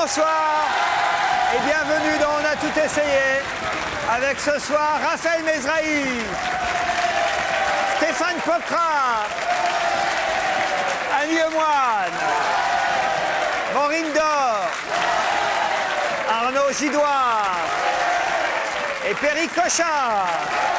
bonsoir et bienvenue dans On a tout essayé. Avec ce soir Raphaël Mesrahi, Stéphane Pocrin, Annie Lemoine, Maureen Dor, Arnaud Gidoire et Perry Cochard.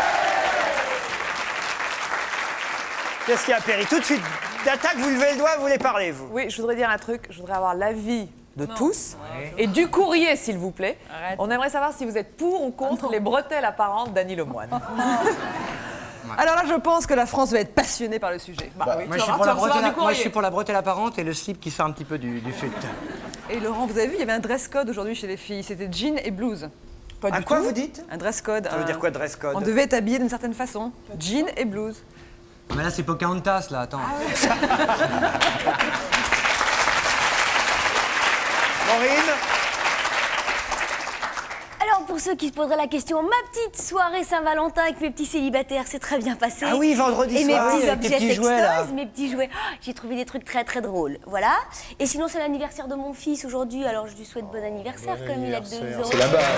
Qu'est-ce qu'il y a, Perry? Tout de suite, d'attaque, vous levez le doigt, vous voulez parler, vous? Oui, je voudrais dire un truc. Je voudrais avoir l'avis de tous et du courrier, s'il vous plaît. Arrête. On aimerait savoir si vous êtes pour ou contre les bretelles apparentes d'Annie Lemoine. Alors là, je pense que la France va être passionnée par le sujet. Moi, je suis pour la bretelle apparente et le slip qui sort un petit peu du fut. Et Laurent, vous avez vu, il y avait un dress code aujourd'hui chez les filles. C'était jean et blouse. Pas du quoi tout. vous dites? Un dress code. Ça veut dire quoi, dress code? On devait être habillé d'une certaine façon. Jean et blouse. Mais là, c'est Pocahontas, là, attends. Maureen? Alors, pour ceux qui se poseraient la question, ma petite soirée Saint-Valentin avec mes petits célibataires s'est très bien passée. Ah oui, vendredi et mes soir. petits avec tes objets petits jouets, là. sextoys, mes petits jouets. Oh, j'ai trouvé des trucs très très drôles. Voilà. Et sinon, c'est l'anniversaire de mon fils aujourd'hui, alors je lui souhaite bon anniversaire, comme il a que 2 euros. C'est là-bas.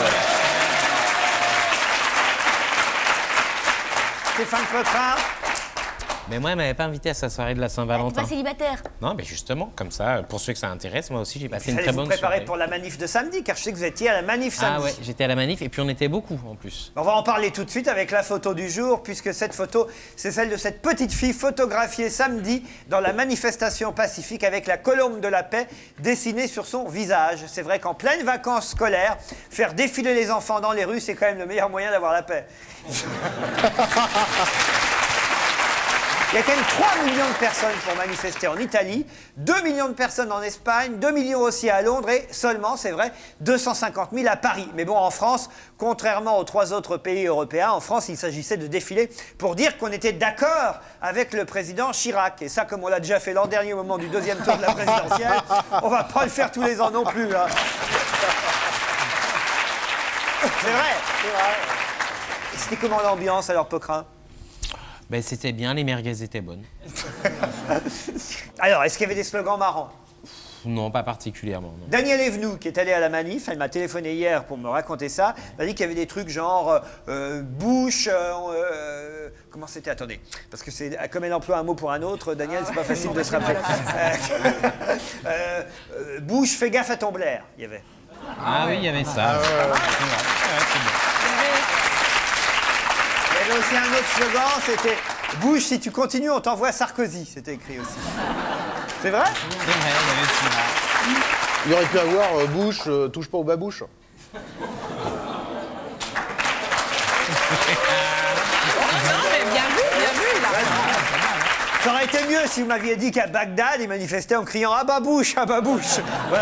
Stéphane Pocrin? Mais moi, elle m'avait pas invité à sa soirée de la T'es Saint-Valentin. pas célibataire? Non, mais justement, comme ça, pour ceux que ça intéresse, moi aussi, j'ai passé une Vous très allez vous bonne préparer soirée. pour la manif de samedi, car je sais que vous étiez à la manif samedi. Ah ouais, j'étais à la manif et puis on était beaucoup en plus. On va en parler tout de suite avec la photo du jour, puisque cette photo, c'est celle de cette petite fille photographiée samedi dans la manifestation pacifique avec la colombe de la paix dessinée sur son visage. C'est vrai qu'en pleine vacances scolaires, faire défiler les enfants dans les rues, c'est quand même le meilleur moyen d'avoir la paix. Il y a quand même 3 millions de personnes pour manifester en Italie, 2 millions de personnes en Espagne, 2 millions aussi à Londres et seulement, c'est vrai, 250 000 à Paris. Mais bon, en France, contrairement aux 3 autres pays européens, en France, il s'agissait de défiler pour dire qu'on était d'accord avec le président Chirac. Et ça, comme on l'a déjà fait l'an dernier au moment du 2e tour de la présidentielle, on va pas le faire tous les ans non plus. Hein. C'est vrai, c'est vrai. Et c'était comment l'ambiance alors, Pocrin? Ben, c'était bien, les merguez étaient bonnes. Alors, est-ce qu'il y avait des slogans marrants? Non, pas particulièrement. Non. Danielle Evenou, qui est allée à la manif, elle m'a téléphoné hier pour me raconter ça, m'a dit qu'il y avait des trucs genre Bush, comment c'était? Attendez, parce que c'est comme elle emploie un mot pour un autre, Danielle, c'est pas facile de se rappeler. Bush, fais gaffe à ton Blair, il y avait. Ah oui, il y avait ça. Il y avait aussi un autre slogan, c'était Bush, si tu continues, on t'envoie Sarkozy. C'était écrit aussi. C'est vrai? C'est vrai, il y avait celui-là. Il aurait pu avoir Bush, touche pas au babouche. Ça aurait été mieux si vous m'aviez dit qu'à Bagdad, ils manifestaient en criant « Ah bah Bush, ah bah Bush !» Voilà.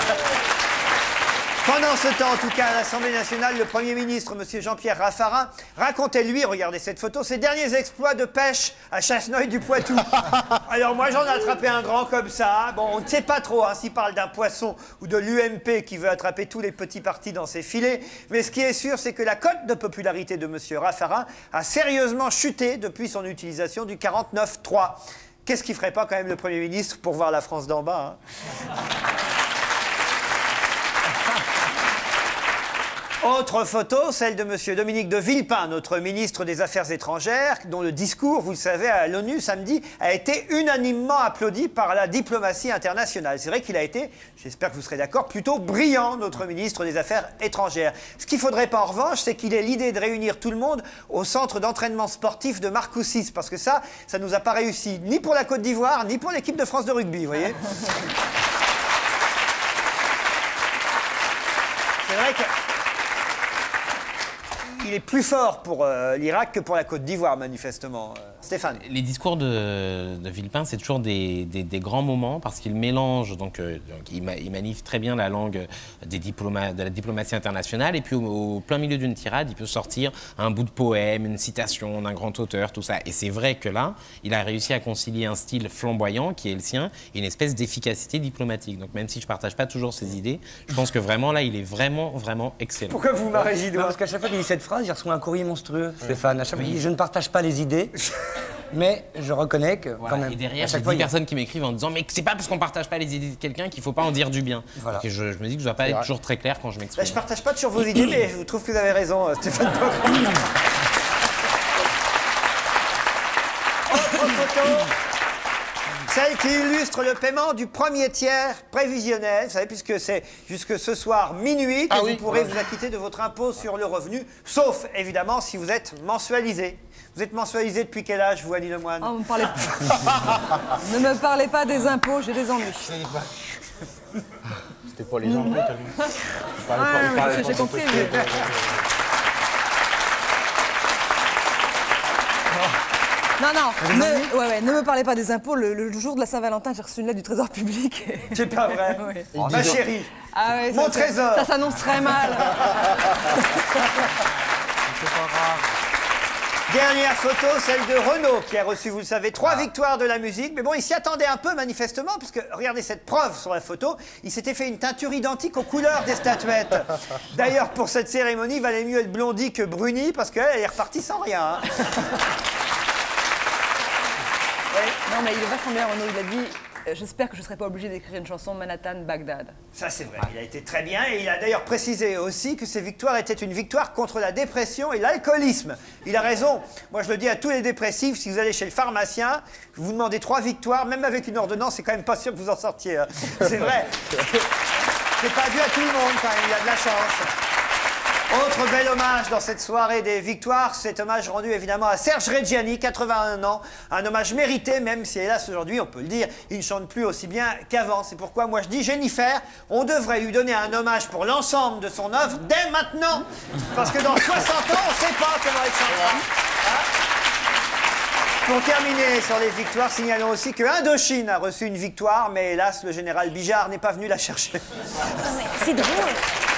Pendant ce temps, en tout cas, à l'Assemblée nationale, le Premier ministre, M. Jean-Pierre Raffarin, racontait, lui, regardez cette photo, ses derniers exploits de pêche à Chasseneuil-du-Poitou. Alors moi, j'en ai attrapé un grand comme ça. Bon, on ne sait pas trop s'il parle d'un poisson ou de l'UMP qui veut attraper tous les petits partis dans ses filets. Mais ce qui est sûr, c'est que la cote de popularité de M. Raffarin a sérieusement chuté depuis son utilisation du 49.3. Qu'est-ce qu'il ferait pas quand même le Premier ministre pour voir la France d'en bas, hein? Autre photo, celle de M. Dominique de Villepin, notre ministre des Affaires étrangères, dont le discours, vous le savez, à l'ONU samedi, a été unanimement applaudi par la diplomatie internationale. C'est vrai qu'il a été, j'espère que vous serez d'accord, plutôt brillant, notre ministre des Affaires étrangères. Ce qu'il ne faudrait pas en revanche, c'est qu'il ait l'idée de réunir tout le monde au centre d'entraînement sportif de Marcoussis, parce que ça nous a pas réussi, ni pour la Côte d'Ivoire, ni pour l'équipe de France de rugby, vous voyez. C'est vrai que... Il est plus fort pour l'Irak que pour la Côte d'Ivoire, manifestement. Stéphane. Les discours de Villepin, c'est toujours des grands moments parce qu'il mélange, donc il manifeste très bien la langue de la diplomatie internationale et puis au plein milieu d'une tirade, il peut sortir un bout de poème, une citation d'un grand auteur, tout ça. Et c'est vrai que là, il a réussi à concilier un style flamboyant qui est le sien et une espèce d'efficacité diplomatique. Donc même si je ne partage pas toujours ses idées, je pense que vraiment là, il est vraiment, vraiment excellent. Pourquoi vous m'arrêtez? Parce qu'à chaque fois qu'il dit cette phrase, il reçoit un courrier monstrueux, Stéphane. À chaque fois, il dit « Je ne partage pas les idées ». Mais je reconnais que Voilà. quand même. Et derrière, à j'ai chaque 10 fois, il y a- personnes qui m'écrivent en disant mais c'est pas parce qu'on partage pas les idées de quelqu'un qu'il faut pas en dire du bien. Voilà. Donc, je me dis que je dois pas être toujours très clair quand je Bah, m'exprime. je partage pas toujours vos idées, mais je trouve que vous avez raison, Stéphane Poc. Autre photo. Celle qui illustre le paiement du premier tiers prévisionnel. Vous savez, puisque c'est jusque ce soir minuit que vous pourrez vous acquitter de votre impôt sur le revenu, sauf évidemment si vous êtes mensualisé. Vous êtes mensualisé depuis quel âge, vous, Annie Lemoine? Oh, ne me parlez pas des impôts, j'ai des ennuis. C'était pas les impôts, t'as vu? Mais j'ai compris. Non, ne me parlez pas des impôts. Le jour de la Saint-Valentin, j'ai reçu une lettre du Trésor public. C'est pas vrai. Oui. Ma chérie, Ah ouais, mon trésor. Ça s'annonce très mal. Dernière photo, celle de Renaud, qui a reçu, vous le savez, 3 victoires de la musique. Mais bon, il s'y attendait un peu, manifestement, parce que, regardez cette preuve sur la photo, il s'était fait une teinture identique aux couleurs des statuettes. D'ailleurs, pour cette cérémonie, il valait mieux être blondi que bruni, parce qu'elle est repartie sans rien. Hein. Non, mais il est vachement bien, Renaud. Il a dit j'espère que je ne serai pas obligé d'écrire une chanson Manhattan-Bagdad. Ça, c'est vrai. Il a été très bien. Et il a d'ailleurs précisé aussi que ces victoires étaient une victoire contre la dépression et l'alcoolisme. Il a raison. Moi, je le dis à tous les dépressifs, si vous allez chez le pharmacien, vous demandez 3 victoires, même avec une ordonnance, c'est quand même pas sûr que vous en sortiez. Hein. C'est vrai. C'est pas dû à tout le monde, quand même. Il y a de la chance. Autre bel hommage dans cette soirée des victoires, cet hommage rendu évidemment à Serge Reggiani, 81 ans. Un hommage mérité, même si hélas aujourd'hui, on peut le dire, il ne chante plus aussi bien qu'avant. C'est pourquoi moi je dis Jennifer, on devrait lui donner un hommage pour l'ensemble de son œuvre dès maintenant. Parce que dans 60 ans, on ne sait pas comment elle chantera. Pour terminer sur les victoires, signalons aussi que Indochine a reçu une victoire, mais hélas, le général Bijard n'est pas venu la chercher. C'est drôle.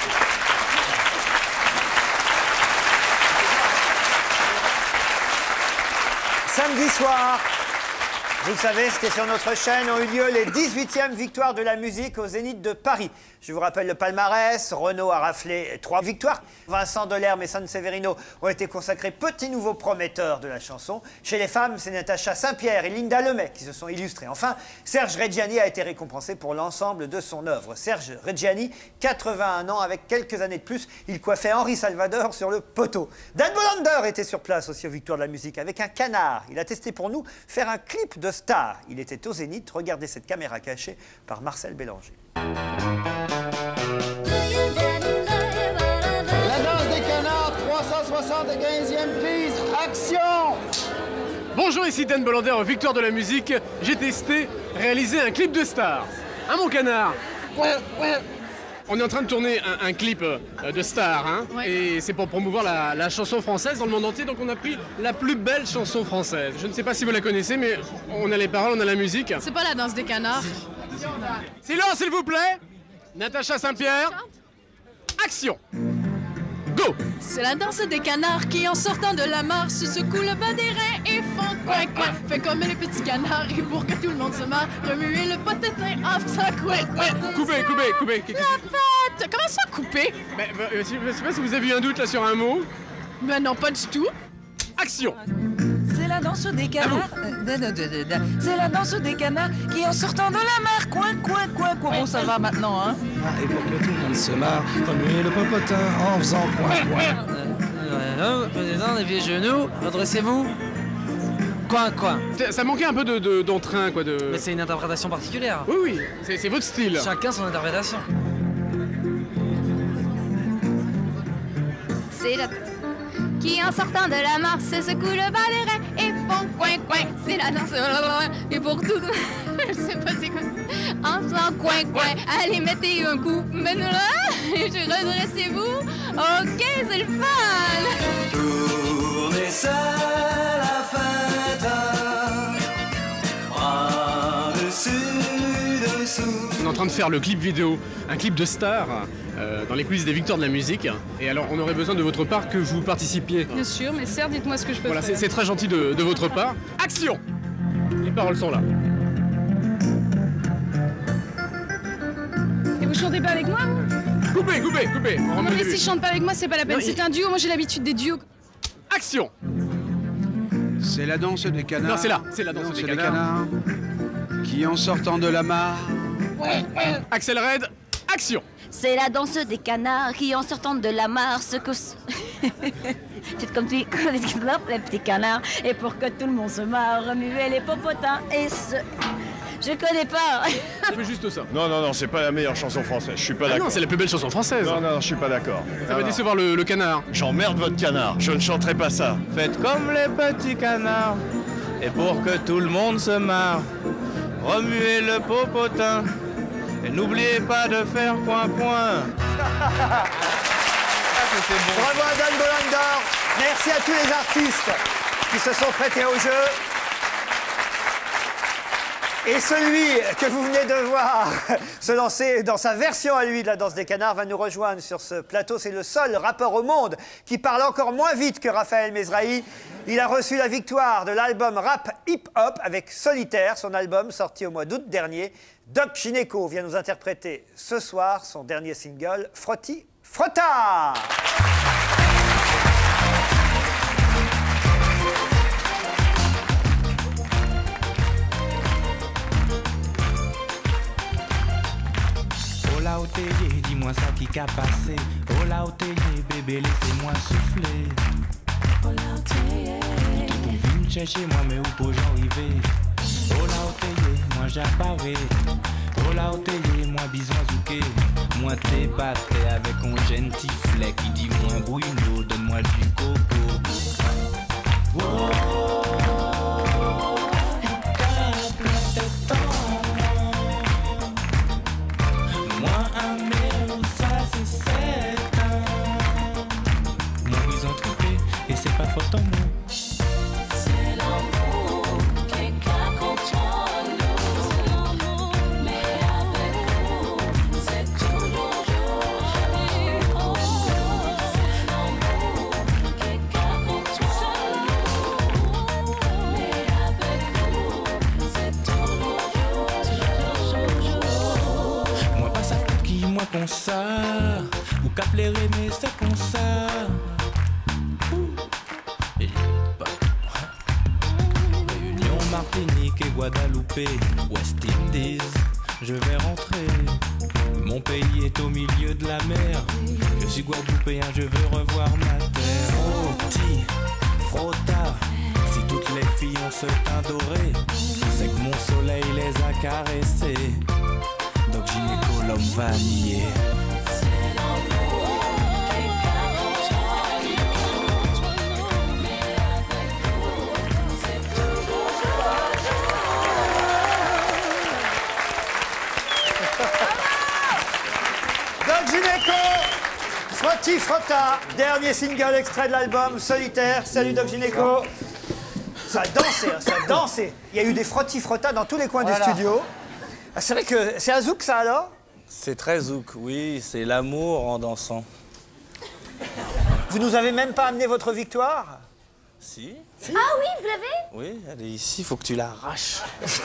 Samedi soir, vous le savez, c'était sur notre chaîne, ont eu lieu les 18e victoires de la musique au Zénith de Paris. Je vous rappelle le palmarès, Renaud a raflé 3 victoires, Vincent Delerme et Sanseverino ont été consacrés petits nouveaux prometteurs de la chanson. Chez les femmes, c'est Natacha Saint-Pierre et Linda Lemay qui se sont illustrées. Enfin, Serge Reggiani a été récompensé pour l'ensemble de son œuvre. Serge Reggiani, 81 ans, avec quelques années de plus, il coiffait Henri Salvador sur le poteau. Dan Bolander était sur place aussi aux victoires de la musique avec un canard. Il a testé pour nous faire un clip de star. Il était au Zénith. Regardez cette caméra cachée par Marcel Bélanger. La danse des canards, 375e prise, action! Bonjour, ici Dan Bolander, victoire de la musique. J'ai testé, réalisé un clip de star. À mon canard. On est en train de tourner un clip de star, hein, et c'est pour promouvoir la chanson française dans le monde entier. Donc on a pris la plus belle chanson française. Je ne sais pas si vous la connaissez, mais on a les paroles, on a la musique. C'est pas la danse des canards. Silence, s'il vous plaît. Natacha Saint-Pierre. Action. Go. C'est la danse des canards qui, en sortant de la mare, se secouent le bas des reins et font coin coin. Fait comme les petits canards et pour que tout le monde se marre, remuer le potetin off sa coin. Coupez. La fête. Comment ça, couper? Je sais pas si vous avez eu un doute là sur un mot. Ben non, pas du tout. Action. C'est la danse des canards. C'est la danse des canards qui, en sortant de la mare, coin. Bon, ça va maintenant, hein? Et pour que tout le monde se marre, remuez le popotin en faisant coin. Président, les vieux genoux, redressez-vous. Coin. Ça manquait un peu d'entrain, quoi. Mais c'est une interprétation particulière. Oui, c'est votre style. Chacun son interprétation. C'est la qui, en sortant de la mare, se secoue le bas des reins et font coin. C'est la danse. Et pour tout. Je sais pas c'est quoi. En faisant coin. Allez, mettez un coup. Maintenant là, redressez-vous. Ok, c'est le fun. Tournez seul la fête. Bras dessus, dessous. On est en train de faire le clip vidéo, un clip de star dans les coulisses des victoires de la musique. Et alors, on aurait besoin de votre part que vous participiez. Bien sûr, mais certes, dites-moi ce que je peux faire. C'est très gentil de votre part. Action! Les paroles sont là. Et vous chantez pas avec moi, vous? Coupez! Non, mais si je chante pas avec moi, c'est pas la peine. C'est un duo, moi j'ai l'habitude des duos. Action! C'est la danse des canards. Non, c'est là, c'est la danse des canards. Qui en sortant de la mare. Axel Red, action. C'est la danse des canards qui en sortant de la mare secouent. Faites comme les petits canards. Et pour que tout le monde se marre, remuez les popotins et se... Je connais pas. C'est juste ça. Non, non, non, c'est pas la meilleure chanson française. Je suis pas d'accord. Non, c'est la plus belle chanson française. Non, non, je suis pas d'accord. Ça va décevoir le canard. J'emmerde votre canard. Je ne chanterai pas ça. Faites comme les petits canards. Et pour que tout le monde se marre, remuez le popotin. Et n'oubliez pas de faire point point. Bravo à Dan Bolander. Merci à tous les artistes qui se sont prêtés au jeu. Et celui que vous venez de voir se lancer dans sa version à lui de la danse des canards va nous rejoindre sur ce plateau. C'est le seul rappeur au monde qui parle encore moins vite que Raphaël Mesrahi. Il a reçu la victoire de l'album rap hip-hop avec Solitaire, son album sorti au mois d'août dernier. Doc Gynéco vient nous interpréter ce soir son dernier single, Frotti Frotta. Oh là Oteye, dis-moi ça qui qu'a passé. Oh là Oteye, bébé laissez-moi souffler. Oh là Oteye, tu viens me chercher moi mais où pour j'arriver. Oh là Oteye, moi j'apparais. Oh là Oteye, moi besoin zouké. Moi t'es batté avec un gentil flec qui dit moi Bruno, donne-moi du coco. Oh. Faute en moi. C'est l'amour qui contrôle nous. C'est l'amour, mais avec vous, c'est toujours jour. Oh, c'est l'amour qui contrôle nous. Mais avec vous, c'est toujours jour. Moi pas ça qui moi comme ça. Ou qu'à plaire mais c'est comme ça. Martinique et Guadeloupe, West Indies, je vais rentrer. Mon pays est au milieu de la mer. Je suis guadeloupéen, je veux revoir ma terre. Frotti, frotta, si toutes les filles ont ce teint doré, c'est que mon soleil les a caressées. Donc gynéco l'homme vanillé. Frotti Frotta, dernier single extrait de l'album Solitaire. Salut Doc Gynéco. Ça a dansé, hein, ça a dansé. Il y a eu des Frotti Frotta dans tous les coins du studio. Ah, c'est vrai que c'est un zouk ça alors? C'est très zouk, oui, c'est l'amour en dansant. Vous nous avez même pas amené votre victoire? Si. Ah oui, vous l'avez? Oui, elle est ici, il faut que tu l'arraches.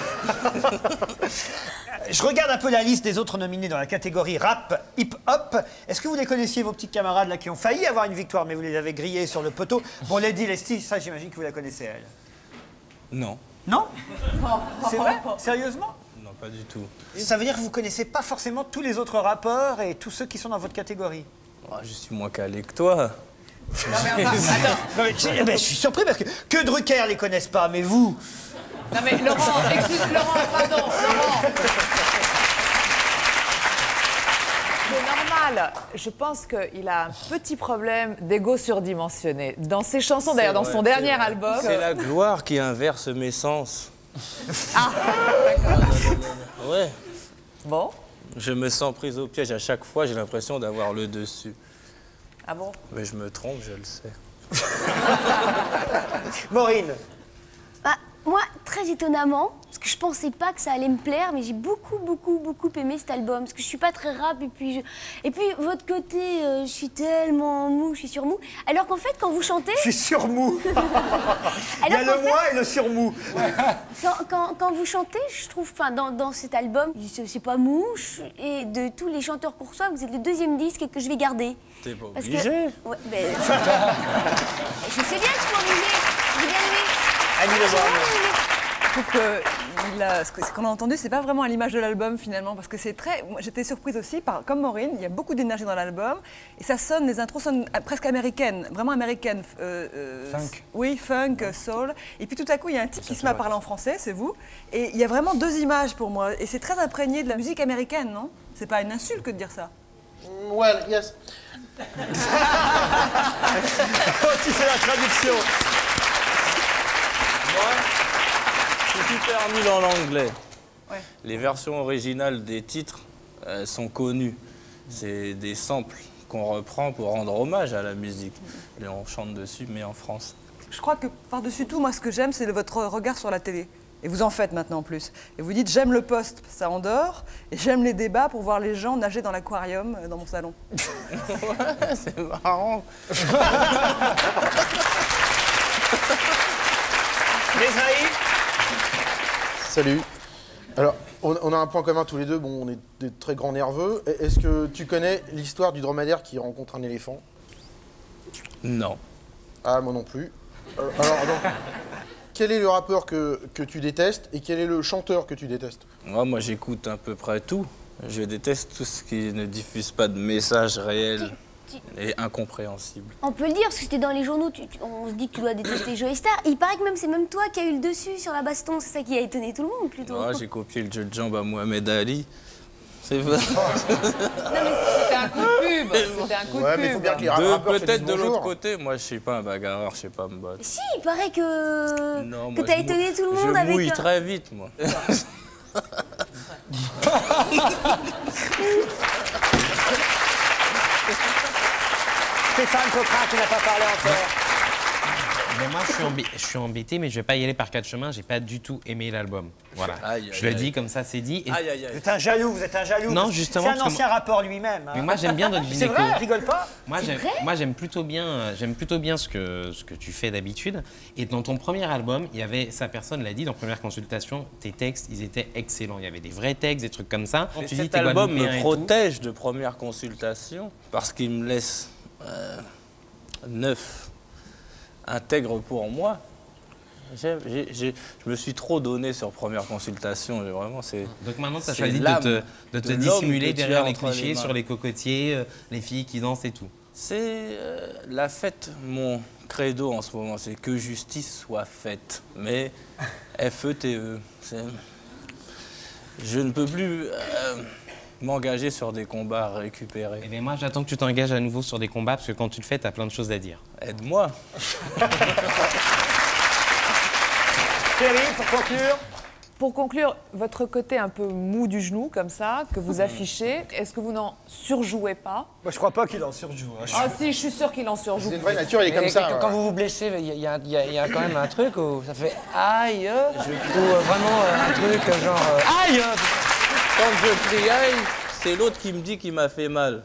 Je regarde un peu la liste des autres nominés dans la catégorie rap hip-hop. Est-ce que vous les connaissiez, vos petits camarades là qui ont failli avoir une victoire, mais vous les avez grillés sur le poteau? Bon, Lady Leslie, ça j'imagine que vous la connaissez, elle. Non. Non? C'est vrai? Sérieusement? Non, pas du tout. Ça veut dire que vous connaissez pas forcément tous les autres rappeurs et tous ceux qui sont dans votre catégorie? Oh, je suis moins calé que toi. Non mais enfin, attends. Je suis surpris parce que Drucker les connaissent pas, mais vous... Non mais Laurent, excuse Laurent, pardon, Laurent. C'est normal. Je pense qu'il a un petit problème d'ego surdimensionné. Dans ses chansons, d'ailleurs, dans son dernier album... C'est la gloire qui inverse mes sens. Ah, d'accord. Ouais. Bon. Je me sens prise au piège à chaque fois, j'ai l'impression d'avoir le dessus. Ah bon? Mais je me trompe, je le sais. Maureen. Bah, moi, très étonnamment, parce que je pensais pas que ça allait me plaire, mais j'ai beaucoup aimé cet album, parce que je suis pas très rap, et puis votre côté, je suis tellement mou, je suis surmou, alors qu'en fait, quand vous chantez... Je suis surmou. Il y a le moi et le surmou. Quand vous chantez, je trouve, enfin, dans cet album, c'est pas mou, et de tous les chanteurs qu'on reçoit, vous êtes le deuxième disque que je vais garder. T'es pas Parce obligé. Que, ouais, je sais bien que je suis pas obligée, j'ai bien aimé. Annie Lemoine. Je trouve que ce qu'on a entendu, c'est pas vraiment à l'image de l'album finalement, parce que c'est très. Moi, j'étais surprise aussi, comme Maureen, il y a beaucoup d'énergie dans l'album, et ça sonne, les intros sonnent presque américaines, vraiment américaines. Funk. Oui, funk, soul. Et puis tout à coup, il y a un type qui se met à parler en français, c'est vous, et il y a vraiment deux images pour moi, et c'est très imprégné de la musique américaine, non? C'est pas une insulte que de dire ça. Well, yes. Tu fais la traduction. Moi, je suis super nul en anglais. Ouais. Les versions originales des titres sont connues. C'est des samples qu'on reprend pour rendre hommage à la musique. Et on chante dessus, mais en France. Je crois que par-dessus tout, moi, ce que j'aime, c'est votre regard sur la télé. Et vous en faites maintenant en plus. Et vous dites, j'aime le poste, ça endort, et j'aime les débats pour voir les gens nager dans l'aquarium dans mon salon. Ouais, c'est marrant. Salut. Alors, on a un point commun tous les deux, bon, on est des très grands nerveux. Est-ce que tu connais l'histoire du dromadaire qui rencontre un éléphant? Non. Ah, moi non plus. Alors, donc, quel est le rappeur que tu détestes et quel est le chanteur que tu détestes? Moi j'écoute à peu près tout. Je déteste tout ce qui ne diffuse pas de message réel et incompréhensible. On peut le dire, parce que c'était dans les journaux, on se dit que tu dois détester Joey Star. Il paraît que même c'est même toi qui as eu le dessus sur la baston, c'est ça qui a étonné tout le monde plutôt. Moi j'ai copié le jeu de jambes à Mohamed Ali. C'est vrai. Non mais c'était un coup de pub. C'était un coup de pub. Mais faut bien que les rappeurs peut-être de bonjour. l'autre côté, moi je suis pas un bagarreur, je sais pas me battre. Si, il paraît que Non, que t'as étonné tout le monde je avec... mouille très vite, moi. Stéphane Coquelin qui n'a pas parlé encore. Mais moi, je suis embêté, mais je vais pas y aller par quatre chemins. J'ai pas du tout aimé l'album. Voilà. Je le dis comme ça, c'est dit. Et... Vous êtes un jaloux, vous êtes un jaloux. Non, justement. C'est un ancien rappeur lui-même. Hein. Mais moi, j'aime bien notre gynéco. C'est vrai, rigole pas. Moi, j'aime plutôt bien ce que tu fais d'habitude. Et dans ton premier album, il y avait, sa personne l'a dit, dans Première Consultation, tes textes, ils étaient excellents. Il y avait des vrais textes, des trucs comme ça. Tu dis, cet album me protège de Première Consultation parce qu'il me laisse neuf. Intègre pour moi. Je me suis trop donné sur Première Consultation. Vraiment, donc maintenant, tu as choisi de te dissimuler derrière les clichés sur les cocotiers, les filles qui dansent et tout. C'est la fête, mon credo en ce moment, c'est que justice soit faite. Mais FETE, je ne peux plus m'engager sur des combats récupérés. Et bien moi, j'attends que tu t'engages à nouveau sur des combats, parce que quand tu le fais, tu as plein de choses à dire. Aide-moi. Thierry, pour conclure. Pour conclure, votre côté un peu mou du genou, comme ça, que vous affichez, est-ce que vous n'en surjouez pas? Moi, je crois pas qu'il en surjoue. Hein. Ah si, je suis sûre qu'il en surjoue. C'est une vraie nature, il est comme ça. Quand vous vous blessez, il y a quand même un truc où ça fait aïe, ou vraiment un truc genre aïe. Quand je crie aïe, c'est l'autre qui me dit qu'il m'a fait mal.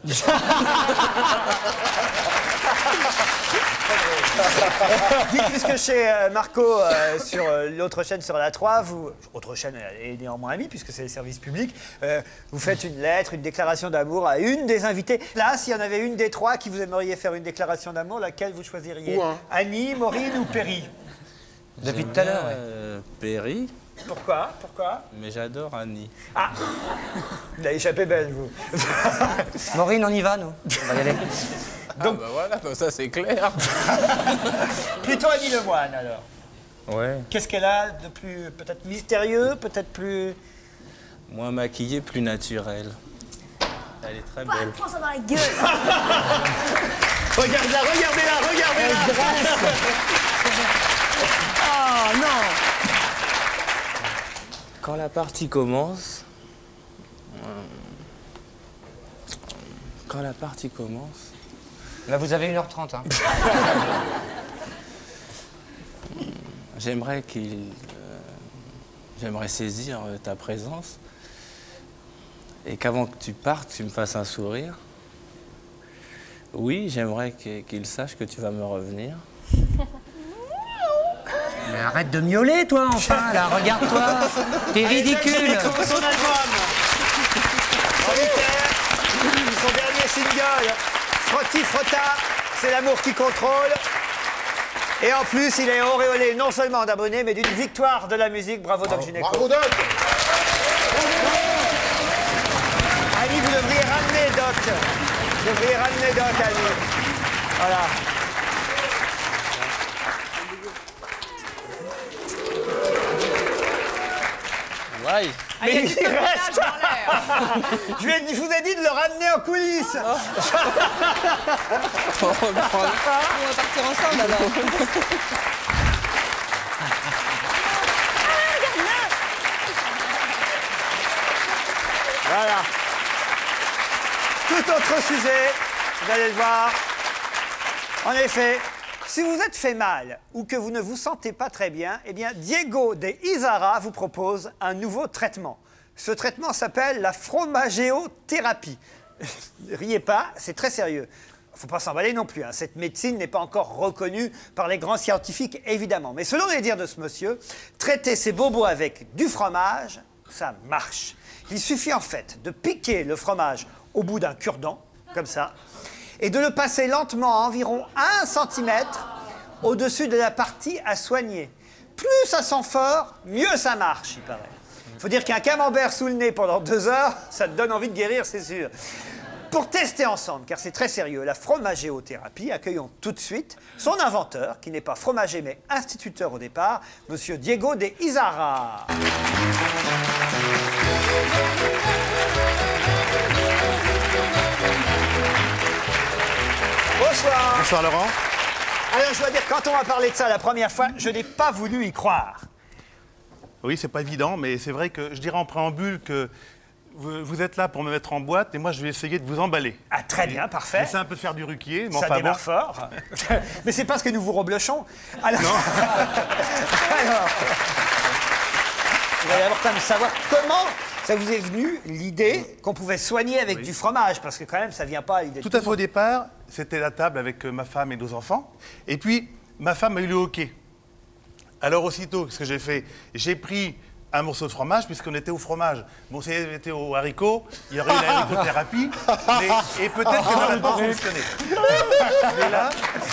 Dites, puisque chez Marco, sur l'autre chaîne, sur la 3, autre chaîne est néanmoins amie, puisque c'est les services publics, vous faites une lettre, une déclaration d'amour à une des invitées. Là, s'il y en avait une des trois qui vous aimeriez faire une déclaration d'amour, laquelle vous choisiriez? Annie, Maureen ou Perry? Depuis tout à l'heure, Perry. Pourquoi? Mais j'adore Annie. Ah, vous avez échappé belle, vous. Maureen, on y va, nous. On va y aller. Donc voilà, comme ça c'est clair. Plutôt Annie Lemoine, alors. Ouais. Qu'est-ce qu'elle a de plus, peut-être mystérieux, peut-être plus... Moins maquillée, plus naturelle. Elle est très belle. Prends ça dans la gueule. Regardez-la. Oh non. Quand la partie commence... Là, vous avez 1h30. Hein. J'aimerais saisir ta présence et qu'avant que tu partes, tu me fasses un sourire. Oui, j'aimerais qu'il sache que tu vas me revenir. Mais arrête de miauler, toi, enfin, là, regarde-toi. T'es ridicule. Son album. Son dernier single, Frotti Frotta, c'est l'amour qui contrôle. Et en plus, il est auréolé non seulement d'abonnés, mais d'une victoire de la musique. Bravo, Doc Gynéco. Bravo, Doc. Annie, vous devriez ramener Doc. Vous devriez ramener Doc, Annie. Voilà. Ouais. Mais il reste. Je vous ai dit de le ramener en coulisses. On va partir ensemble alors. Voilà. Tout autre sujet, vous allez le voir. En effet, si vous êtes fait mal ou que vous ne vous sentez pas très bien, eh bien, Diego de Izarra vous propose un nouveau traitement. Ce traitement s'appelle la fromagéothérapie. Riez pas, c'est très sérieux. Il ne faut pas s'emballer non plus, hein. Cette médecine n'est pas encore reconnue par les grands scientifiques, évidemment. Mais selon les dires de ce monsieur, traiter ses bobos avec du fromage, ça marche. Il suffit en fait de piquer le fromage au bout d'un cure-dent, comme ça, et de le passer lentement à environ 1 cm au-dessus de la partie à soigner. Plus ça sent fort, mieux ça marche, il paraît. Il faut dire qu'un camembert sous le nez pendant 2 heures, ça te donne envie de guérir, c'est sûr. Pour tester ensemble, car c'est très sérieux, la fromagéothérapie, accueillons tout de suite son inventeur, qui n'est pas fromager mais instituteur au départ, monsieur Diego de Izarra. Bonsoir. Bonsoir Laurent. Alors je dois dire, quand on m'a parlé de ça la première fois, je n'ai pas voulu y croire. Oui, c'est pas évident, mais c'est vrai que je dirais en préambule que vous êtes là pour me mettre en boîte et moi je vais essayer de vous emballer. Ah très bien, parfait. J'essaie un peu de faire du Ruquier, mais ça enfin démarre bon. fort. Mais c'est parce que nous vous reblochons. Alors... Alors... Vous allez avoir quand même savoir comment ça vous est venu l'idée qu'on pouvait soigner avec du fromage, parce que quand même ça vient pas à l'idée. Tout à fait au départ, c'était la table avec ma femme et nos enfants. Et puis, ma femme a eu le hockey. Alors aussitôt, ce que j'ai fait, j'ai pris un morceau de fromage, puisqu'on était au fromage. Bon, si on était au haricot, il y aurait eu la haricothérapie, et peut-être que ça n'aurait pas fonctionné. Mais là...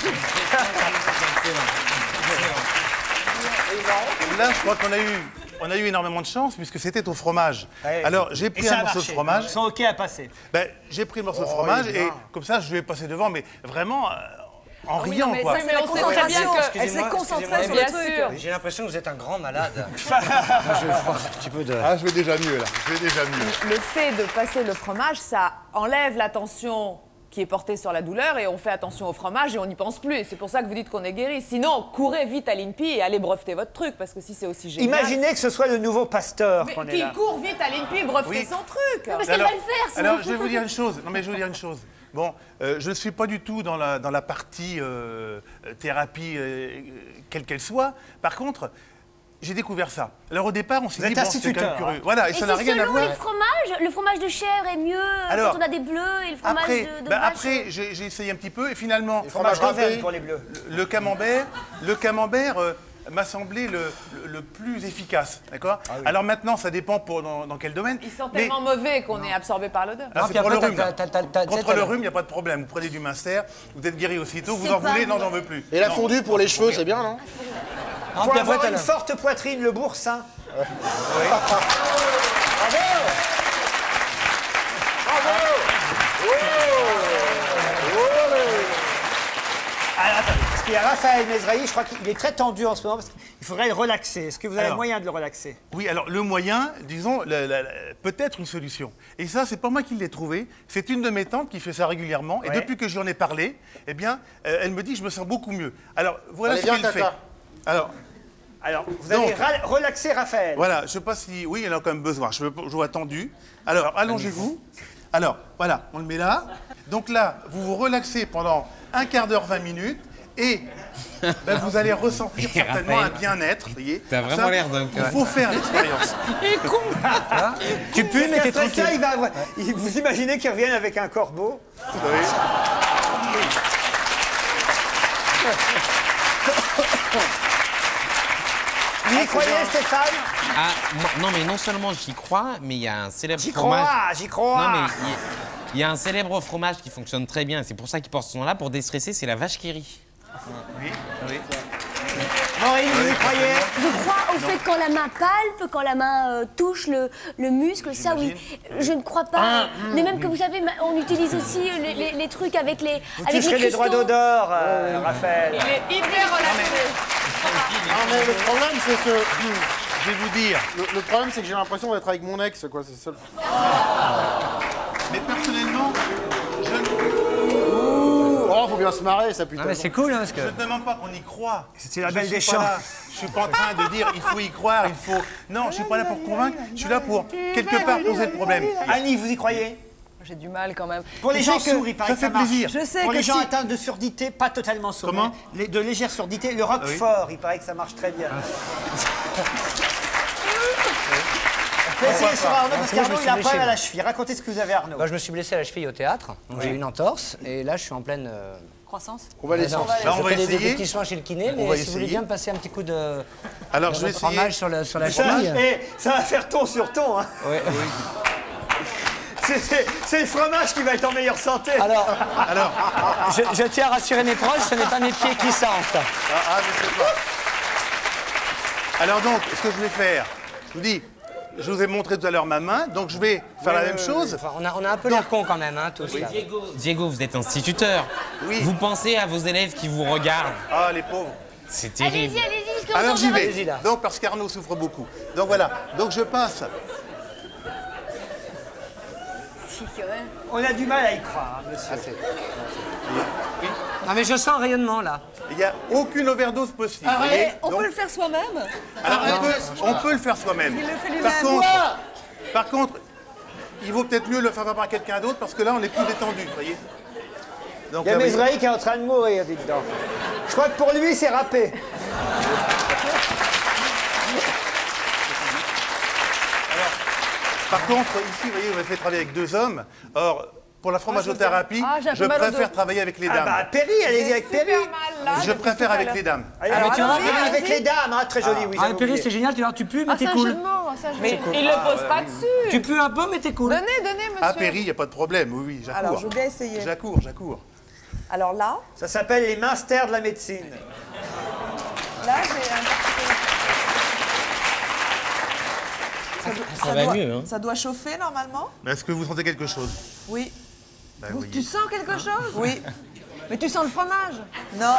Là, je crois qu'on a eu énormément de chance, puisque c'était au fromage. Ouais, alors, j'ai pris un morceau de fromage. Son hockey a passé. Ben, j'ai pris le morceau de fromage, et comme ça, je vais passer devant, mais vraiment... en riant, quoi. Mais on sait très bien qu'elle s'est concentrée sur le truc. J'ai l'impression que vous êtes un grand malade. Je vais voir un petit peu de... Ah, je vais déjà mieux, là. Je vais déjà mieux. Le fait de passer le fromage, ça enlève l'attention qui est portée sur la douleur et on fait attention au fromage et on n'y pense plus. Et c'est pour ça que vous dites qu'on est guéri. Sinon, courez vite à l'INPI et allez breveter votre truc, parce que si c'est aussi génial... Imaginez que ce soit le nouveau Pasteur qu'on est là. Qu'il court vite à l'INPI et breveter son truc. Parce qu'elle va le faire, sinon. Alors, je vais vous dire une chose. Non, mais je vais vous dire une chose. Bon, je ne suis pas du tout dans la partie thérapie, quelle qu'elle soit. Par contre, j'ai découvert ça. Alors au départ, on s'est dit, bon, c'est quand même curieux. Voilà, et ça n'a rien à voir. Les fromages, le fromage de chèvre est mieux quand on a des bleus et le fromage de vache. Après, j'ai essayé un petit peu et finalement, le fromage Ravel pour les bleus. Le camembert m'a semblé le plus efficace, d'accord? Ah oui. Alors maintenant, ça dépend dans quel domaine. Ils sont tellement mauvais qu'on est absorbé par l'odeur. Ah, c'est pour le rhume. Contre le rhume, il n'y a pas de problème. Vous prenez du Minster, vous êtes guéri aussitôt, vous en voulez, non, j'en veux plus. Et la fondue pour les cheveux, c'est bien, non? Pour avoir une forte poitrine, le boursin. Oui. Bravo! Alors, attendez, parce qu'il y a Raphaël Mesrahi, je crois qu'il est très tendu en ce moment, parce qu'il faudrait le relaxer. Est-ce que vous avez le moyen de le relaxer? Oui, alors le moyen, disons, peut-être une solution. Et ça, c'est pas moi qui l'ai trouvé, c'est une de mes tantes qui fait ça régulièrement, et depuis que j'en ai parlé, eh bien, elle me dit, je me sens beaucoup mieux. Alors, voilà ce qu'elle fait. Alors, vous allez relaxer Raphaël. Voilà, je sais pas si... Oui, il en a quand même besoin. Je vois tendu. Alors, allongez-vous. Alors, voilà, on le met là. Donc là, vous vous relaxez pendant un quart d'heure, 20 minutes. Et vous allez ressentir certainement un bien-être. T'as vraiment l'air d'un... Il faut faire l'expérience. Il est con. Tu pues, mais t'es tranquille. Vous imaginez qu'il revienne avec un corbeau? Oui. Vous y croyez, Stéphane? Non, mais non seulement j'y crois, mais il y a un célèbre fromage... J'y crois. Non, mais il y a un célèbre fromage qui fonctionne très bien. C'est pour ça qu'il porte ce nom-là, pour déstresser, c'est la vache qui rit. Oui, oui. Maureen, vous y croyez? Je crois au fait quand la main palpe, quand la main touche le muscle, ça oui. Je ne crois pas. Mais même que vous savez, on utilise aussi les trucs avec les Vous avec toucherez les droits d'odeur, Raphaël. Il est hyper relaxé. Non, mais le problème, c'est que. Je vais vous dire. Le problème, c'est que j'ai l'impression d'être avec mon ex, quoi. C'est ça. Mais personnellement, je ne... Oh, faut bien se marrer, ça putain. Ah, mais c'est cool, hein, parce que... Je ne demande pas qu'on y croit. C'est la belle des champs. Je suis pas en train de dire il faut y croire, il faut... Non, je suis pas là pour convaincre, je suis là pour, quelque part, poser le problème. Annie, vous y croyez? J'ai du mal quand même. Pour les gens sourds, il paraît ça que ça fait marche. plaisir. Je sais Pour que les gens si- atteints de surdité, pas totalement sourds. Comment mais de légère surdité, le roquefort, il paraît que ça marche très bien. Essayez sur Arnaud, parce Moi, je me qu'Arnaud, suis il a un blessé, problème à moi. la cheville. Racontez ce que vous avez, Arnaud. Bah, je me suis blessé à la cheville au théâtre, donc j'ai eu une entorse, et là je suis en pleine... Croissance. Convalescence. Là, on je va fais des essayer. petits soins chez le kiné, On mais va si vous voulez essayer. bien me passer un petit coup de... Alors, de je vais essayer. fromage sur la Ça, cheville. ça va faire ton sur ton. Hein. Ouais. C'est le fromage qui va être en meilleure santé. Alors, je tiens à rassurer mes proches, ce n'est pas mes pieds qui sentent. Je sais pas. Alors donc, ce que je vais faire, je vous dis, je vous ai montré tout à l'heure ma main, donc je vais faire la même chose. Enfin, on a un peu l'air con quand même, hein, tous. Oui, là. Diego, vous êtes instituteur. Oui. Vous pensez à vos élèves qui vous regardent. Ah, les pauvres. C'est terrible. Allez-y, Alors j'y vais. Vas-y, là. Donc parce qu'Arnaud souffre beaucoup. Donc voilà. Donc je passe. On a du mal à y croire, hein, monsieur. Non mais je sens un rayonnement là. Il n'y a aucune overdose possible. Et voyez on Donc, peut le faire soi-même. alors, on peut le faire soi-même. Il le fait lui-même. Par contre, il vaut peut-être mieux le faire par quelqu'un d'autre parce que là, on est plus détendu, vous voyez. Donc, Il y a là, vous voyez- Mesrahi qui est en train de mourir, dites donc. Je crois que pour lui, c'est râpé. Par contre, ici, vous voyez, on m'a fait travailler avec deux hommes. Or, pour la fromageothérapie, Ah, j'ai un peu je mal au préfère dos. travailler avec les Ah dames. bah, Perry, allez-y avec Perry. Je préfère avec les dames. Allez, Alors, tu vois, allons-y, Perry avec allons-y. les dames, hein, très joli, oui. Ah, j'avais Perry, oublié. c'est génial, tu pues, mais Ah, t'es c'est un cool. jeu de mots. Ça, je Mais cool. il le pose pas dessus. Tu pues un peu, mais t'es cool. Donnez, monsieur. Ah, Perry, il n'y a pas de problème, oui, oui, j'accours. Alors, je veux bien essayer. J'accours. Alors là, Ça s'appelle les masters de la médecine. là, j'ai un Ça va mieux, hein. Ça doit chauffer normalement? Mais est-ce que vous sentez quelque chose? Oui. Ben, Tu voyez. sens quelque chose? Oui. Mais tu sens le fromage. Non.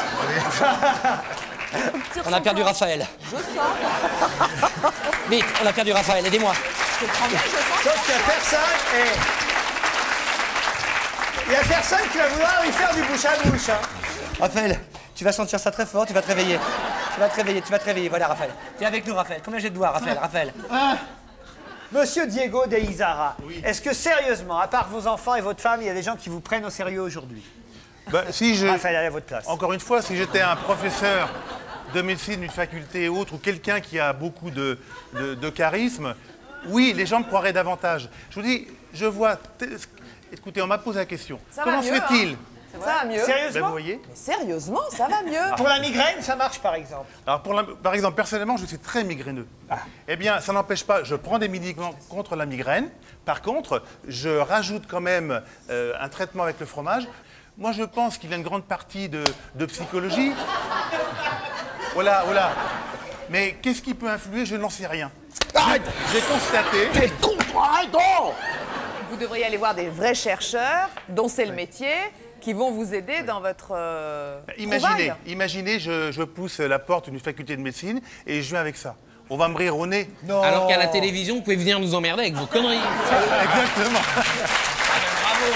On a perdu Raphaël. Je sens. Vite, on a perdu Raphaël, aidez-moi. Je prends bien, je sens. Sauf qu'il n'y a personne et... Il n'y a personne qui va vouloir lui faire du bouche à bouche. Hein. Raphaël, tu vas sentir ça très fort, tu vas te réveiller. Tu vas te réveiller, voilà Raphaël. Tu es avec nous Raphaël. Combien j'ai de doigts Raphaël Monsieur Diego de Izara, est-ce que sérieusement, à part vos enfants et votre femme, il y a des gens qui vous prennent au sérieux aujourd'hui? Ben, si je... Raphaël, allez à votre place. Encore une fois, si j'étais un professeur de médecine d'une faculté ou autre, ou quelqu'un qui a beaucoup de charisme, oui, les gens me croiraient davantage. Je vous dis, je vois... Écoutez, on m'a posé la question. Ça va Comment mieux, se fait-il Ça va mieux. Ben, Sérieusement? vous voyez. Mais sérieusement, ça va mieux. Pour la migraine, ça marche par exemple. Alors, par exemple, personnellement, je suis très migraineux. Eh bien, ça n'empêche pas, je prends des médicaments contre la migraine. Par contre, je rajoute quand même un traitement avec le fromage. Moi, je pense qu'il y a une grande partie de psychologie. Voilà. Mais qu'est-ce qui peut influer? Je n'en sais rien. J'ai constaté... T'es con, arrête donc! Vous devriez aller voir des vrais chercheurs, dont c'est le métier, qui vont vous aider dans votre trouvaille. Imaginez, je pousse la porte d'une faculté de médecine et je viens avec ça. On va me rire au nez. Non. Alors qu'à la télévision, vous pouvez venir nous emmerder avec vos conneries. Exactement. Bravo.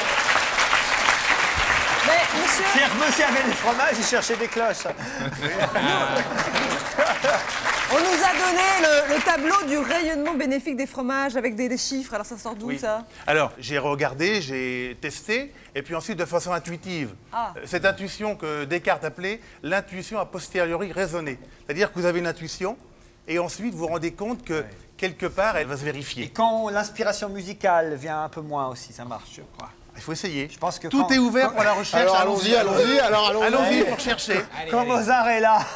Mais monsieur, C'est-à-dire que monsieur avait des fromages, il cherchait des cloches. on nous a donné le tableau du rayonnement bénéfique des fromages avec des chiffres. Alors ça sort d'où Oui. ça? Alors, j'ai regardé, j'ai testé, et puis ensuite de façon intuitive. Ah. Cette intuition que Descartes appelait l'intuition a posteriori raisonnée. C'est-à-dire que vous avez une intuition, et ensuite vous vous rendez compte que quelque part, elle va se Et vérifier. quand l'inspiration musicale vient un peu moins aussi, ça marche, je crois. Il faut essayer. Je pense que Tout quand- est ouvert pour la recherche. Alors allons-y. Allons-y pour chercher. Quand Mozart est là.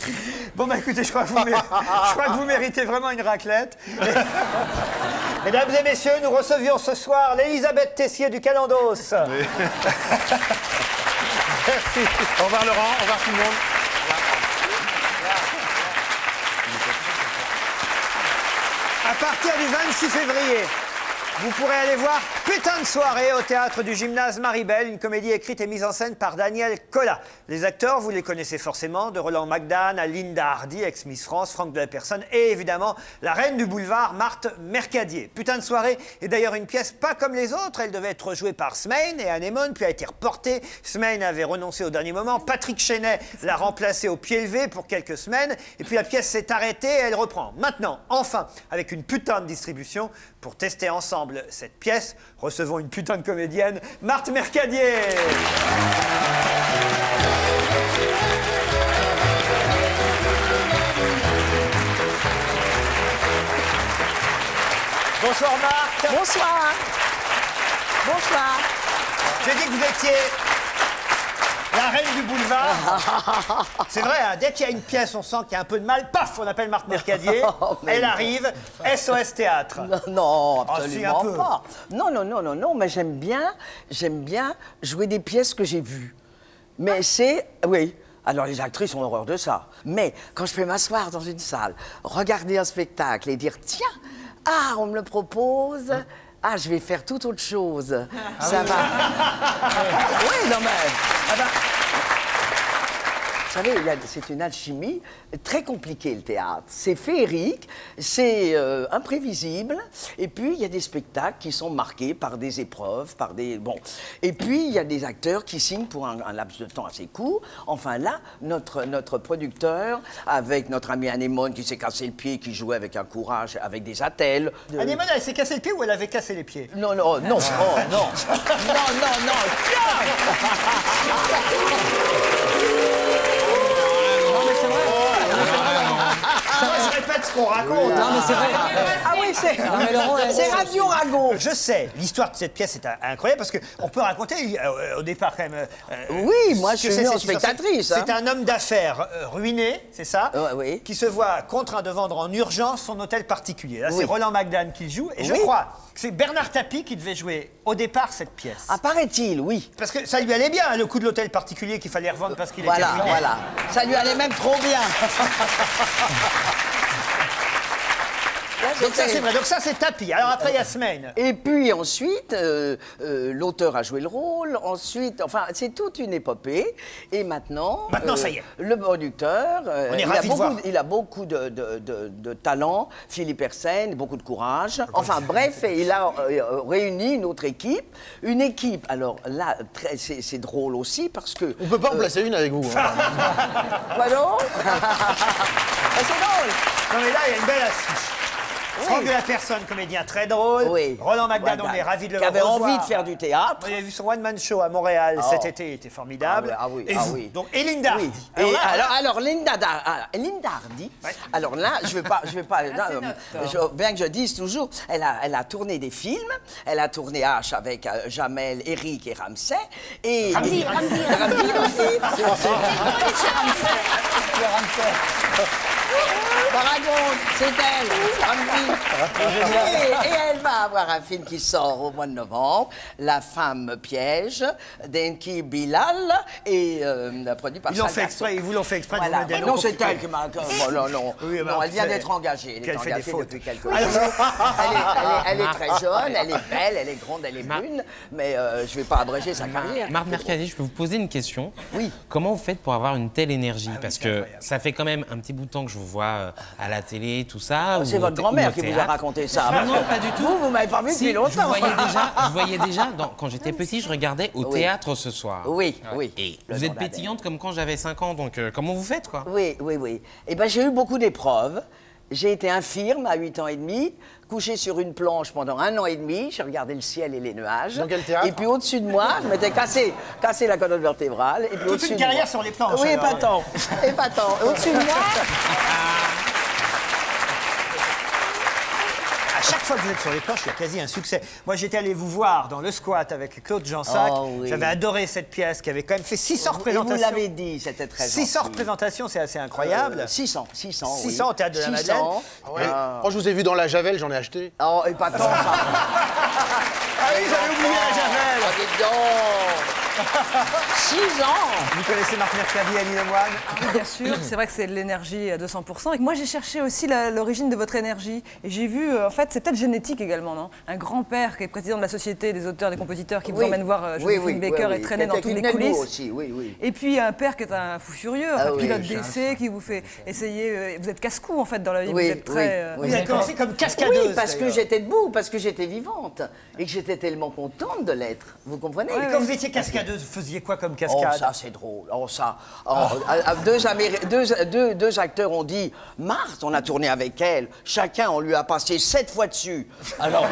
Bon, bah écoutez, je crois que vous méritez vraiment une raclette. Mesdames et messieurs, nous recevions ce soir l'Elisabeth Tessier du Calendos. Oui. Merci. Au revoir Laurent, au revoir tout le monde. À partir du 26 février, vous pourrez aller voir Putain de soirée au théâtre du Gymnase Maribel, une comédie écrite et mise en scène par Daniel Collat. Les acteurs, vous les connaissez forcément, de Roland McDan à Linda Hardy, ex-Miss France, Franck de la Personne et évidemment la reine du boulevard, Marthe Mercadier. Putain de soirée est d'ailleurs une pièce pas comme les autres, elle devait être jouée par Smaine et Anémone, puis a été reportée. Smaine avait renoncé au dernier moment, Patrick Chenet l'a remplacée au pied levé pour quelques semaines, et puis la pièce s'est arrêtée et elle reprend. Maintenant, enfin, avec une putain de distribution, pour tester ensemble cette pièce, recevons une putain de comédienne, Marthe Mercadier. Bonsoir Marthe. Bonsoir. Bonsoir. J'ai dit que vous étiez la reine du boulevard. C'est vrai, hein, dès qu'il y a une pièce, on sent qu'il y a un peu de mal, paf, on appelle Marthe Mercadier. Elle arrive, SOS Théâtre. Non, Ah, si, un absolument peu. pas. Non, mais j'aime bien jouer des pièces que j'ai vues. Mais c'est... Oui. Alors, les actrices ont horreur de ça. Mais quand je peux m'asseoir dans une salle, regarder un spectacle et dire, tiens, ah, on me le propose, ah, je vais faire toute autre chose. Ça va. Oui, non, mais... Ah ben, vous savez, c'est une alchimie très compliquée, le théâtre. C'est féerique, c'est imprévisible, et puis il y a des spectacles qui sont marqués par des épreuves, par des... Bon. Et puis, il y a des acteurs qui signent pour un laps de temps assez court. Enfin là, notre producteur, avec notre ami Anémone qui s'est cassé le pied, qui jouait avec un courage, avec des attelles... Anémone, elle s'est cassé le pied ou elle avait cassé les pieds? Non, oh, non. Non. Je répète ce qu'on raconte. Non, mais c'est vrai. Ah oui, c'est Radio Rago. Je sais, l'histoire de cette pièce est incroyable parce qu'on peut raconter au départ quand même. Oui, moi je suis une cette spectatrice. C'est un homme d'affaires ruiné, c'est ça, oui. qui se voit contraint de vendre en urgence son hôtel particulier. Là, c'est Roland McDan qui joue et je Oui. crois que c'est Bernard Tapie qui devait jouer au départ cette pièce. Ah, paraît-il, oui. Parce que ça lui allait bien, hein, le coup de l'hôtel particulier qu'il fallait revendre parce qu'il était ruiné. Voilà. Ça lui allait même trop bien. Donc ça c'est vrai, donc ça c'est Tapie. Alors après il y a Smaine. Et puis ensuite, l'auteur a joué le rôle, ensuite, enfin c'est toute une épopée. Et maintenant, ça y est. Le producteur, On est ravis de voir. il a beaucoup de talent, Philippe Hersen, beaucoup de courage. Enfin bref, et il a réuni une autre équipe. Une équipe, alors là, c'est drôle aussi parce que... On peut pas en placer une avec vous. Hein. Quoi donc? C'est drôle. Non mais là il y a une belle affiche. Franck de la Personne, comédien très drôle. Oui. Roland McDan, on est ravis de le Qui avait revoir. envie de faire du théâtre. On a vu son one-man show à Montréal cet été, il était formidable. Ah oui, et ah vous, oui. donc, et Linda Oui. Hardy. Alors Linda Hardy, alors là, je vais pas bien que je dise toujours, elle a tourné des films, elle a tourné H avec Jamel, Eric et Ramsey. Et Ramsey. Paragon, c'est elle, Ramsey. Et elle va avoir un film qui sort au mois de novembre, La femme piège, d'Enki Bilal, et produit par Ils l'ont Charles fait Garçon. exprès, ils vous l'ont fait exprès. Voilà. de vous Non, mettre c'est elle qui m'a... Non, elle vient d'être engagée. Puis elle fait des fautes. Depuis quelques jours. Elle est très jeune, elle est belle, elle est grande, elle est brune, mais je ne vais pas abréger sa carrière. Marthe Mercadier, je peux vous poser une question? Oui. Comment vous faites pour avoir une telle énergie? Parce que ça fait quand même un petit bout de temps que je vous vois à la télé, tout ça. C'est votre grand-mère qui vous a raconté ça. Non, pas du tout. Vous m'avez pas vu depuis longtemps. Je voyais déjà quand j'étais petit, je regardais au théâtre ce soir. Oui. Et vous êtes pétillante comme quand j'avais 5 ans, donc comment vous faites, quoi? Oui. Eh bien, j'ai eu beaucoup d'épreuves. J'ai été infirme à 8 ans et demi, couché sur une planche pendant 1 an et demi. J'ai regardé le ciel et les nuages. Dans quel théâtre? Et puis au-dessus de moi, je m'étais cassé la colonne vertébrale. Et puis Toute une carrière sur les planches. Oui, alors. épatant. Épatant. Au-dessus de moi... À chaque fois que vous êtes sur les planches, il y a quasi un succès. Moi, j'étais allé vous voir dans Le Squat avec Claude Jansac. Oh, oui. J'avais adoré cette pièce qui avait quand même fait 600 représentations. Et vous l'avez dit, c'était très 600 représentations, c'est assez incroyable. 600 600 au Théâtre de la Madeleine. Ah ouais. Quand je vous ai vu dans la Javel, j'en ai acheté. Oh, et pas tant, ça. Ah oui, j'avais oublié la Javel. Ah, dis donc. 6 ans. Vous connaissez Marc Mercadier, Annie Lemoine? Oui, bien sûr, c'est vrai que c'est de l'énergie à 200%. Et que moi, j'ai cherché aussi l'origine de votre énergie. Et j'ai vu, en fait, c'est peut-être génétique également, non? Un grand-père qui est président de la Société des auteurs et des compositeurs qui vous emmène voir Joséphine Baker et traîner dans toutes les coulisses. Aussi, oui. Et puis un père qui est un fou furieux, un pilote d'essai qui vous fait essayer. Vous êtes casse-cou en fait dans la vie. Oui, vous êtes très. Vous avez commencé comme cascadeuse. Oui, parce que j'étais debout, parce que j'étais vivante et que j'étais tellement contente de l'être. Vous comprenez? Et quand vous étiez cascadeuse, vous faisiez quoi comme cascade? Oh, ça c'est drôle. Oh, ça. Oh, deux acteurs ont dit Marthe, on a tourné avec elle. Chacun, on lui a passé 7 fois dessus. Alors.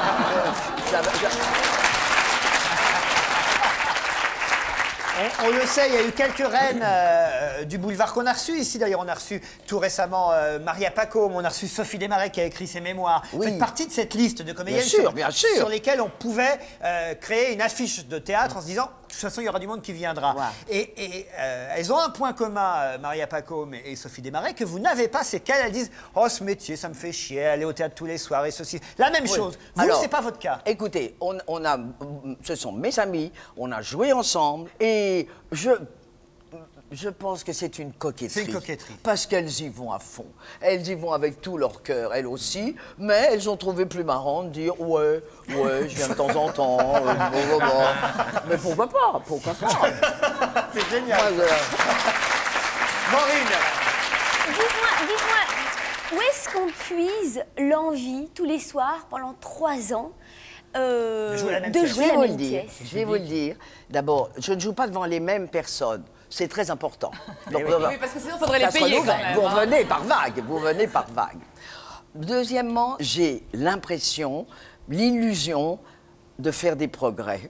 On le sait, il y a eu quelques reines du boulevard qu'on a reçues ici. D'ailleurs, on a reçu tout récemment Maria Pacôme, on a reçu Sophie Desmarais qui a écrit ses mémoires. Vous faites partie de cette liste de comédiennes sur lesquelles on pouvait créer une affiche de théâtre en se disant de toute façon, il y aura du monde qui viendra. Wow. Et elles ont un point commun, Maria Pacôme et Sophie Desmarais, que vous n'avez pas, c'est qu'elles disent « Oh, ce métier, ça me fait chier, aller au théâtre tous les soirs et ceci. » La même chose. Vous, c'est pas votre cas. Écoutez, ce sont mes amis, on a joué ensemble et je pense que c'est une coquetterie. C'est une coquetterie. Parce qu'elles y vont à fond. Elles y vont avec tout leur cœur, elles aussi. Mais elles ont trouvé plus marrant de dire ouais, je viens de temps en temps. Mais pourquoi pas? C'est génial. Maureen. Dites-moi, où est-ce qu'on puise l'envie tous les soirs pendant 3 ans de jouer la même pièce? Je vais vous le dire. D'abord, je ne joue pas devant les mêmes personnes. C'est très important. Donc, oui, parce que sinon, il faudrait les payer quand même. Vous venez par vague. Deuxièmement, j'ai l'impression, l'illusion de faire des progrès.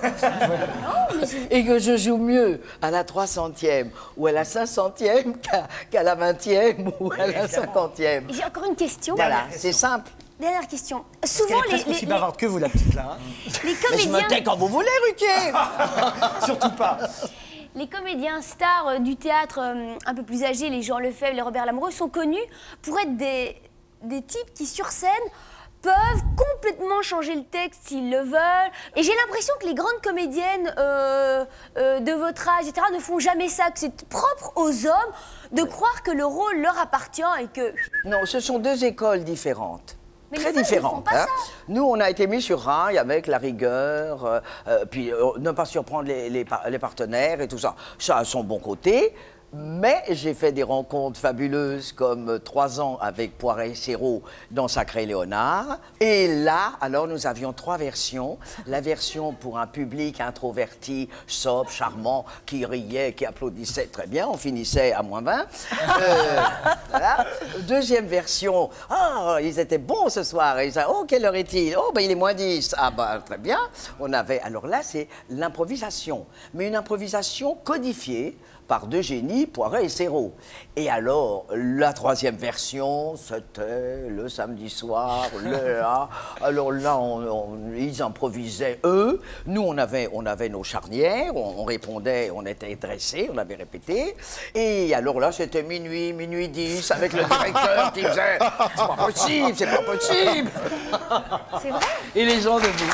Et que je joue mieux à la 300e ou à la 500e qu'à la 20e ou à la 50e. J'ai encore une question. Voilà, c'est simple. Dernière question. Souvent, elle est presque aussi bavarde que vous, la petite, là. Les comédiens... Mais je me tais quand vous voulez, Ruquier. Surtout pas. Les comédiens stars du théâtre un peu plus âgés, les Jean Lefebvre, les Robert Lamoureux, sont connus pour être des types qui, sur scène, peuvent complètement changer le texte s'ils le veulent. Et j'ai l'impression que les grandes comédiennes de votre âge, etc., ne font jamais ça, que c'est propre aux hommes de croire que le rôle leur appartient et que... Non, ce sont 2 écoles différentes. Mais très différentes. Hein. Nous, on a été mis sur rail avec la rigueur, puis ne pas surprendre les partenaires et tout ça. Ça a son bon côté. Mais j'ai fait des rencontres fabuleuses comme 3 ans avec Poiret et Serrault dans Sacré Léonard. Et là, alors, nous avions 3 versions. La version pour un public introverti, sobre, charmant, qui riait, qui applaudissait très bien. On finissait à -20. Voilà. Deuxième version, ils étaient bons ce soir. Ils disaient, oh, quelle heure est-il? Oh, ben, il est -10. Ah, ben, très bien. On avait, alors là, c'est l'improvisation. Mais une improvisation codifiée par 2 génies, Poiret et Serrault. Et alors, la 3e version, c'était le samedi soir, alors là, ils improvisaient eux. Nous, on avait nos charnières, on répondait, on était dressés, on avait répété. Et alors là, c'était minuit 10, avec le directeur qui disait « C'est pas possible, c'est pas possible !» C'est vrai. Et les gens debout.